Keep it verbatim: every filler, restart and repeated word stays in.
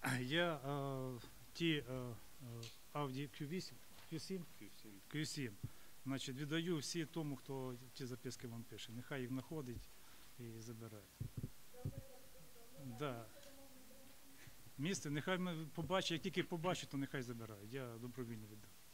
Я е, ті е, е, Audi кью вісім, кью сім, кью сім, значить, віддаю всі тому, хто ті записки вам пише. Нехай їх знаходить і забирає. Да. Місце, нехай побачить, як тільки побачить, то нехай забирають. Я добровільно віддам.